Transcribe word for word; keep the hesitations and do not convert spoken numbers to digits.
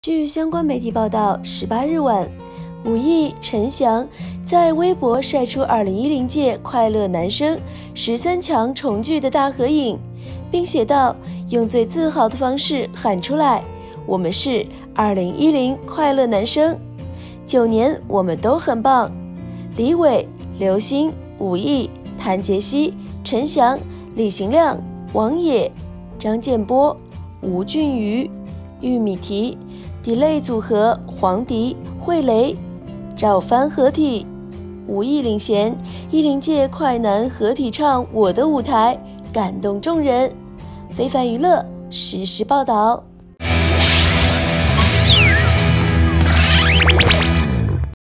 据相关媒体报道，十八日晚，武艺、陈翔在微博晒出二零一零届快乐男声十三强重聚的大合影，并写道：“用最自豪的方式喊出来，我们是二零一零快乐男声，九年我们都很棒。”李伟、刘星、武艺、谭杰希、陈翔、李行亮、王野、张建波、吴俊瑜、玉米提、delay 组合黄迪、惠雷、赵帆合体，武艺领衔一零届快男合体唱《我的舞台》，感动众人。非凡娱乐实时报道。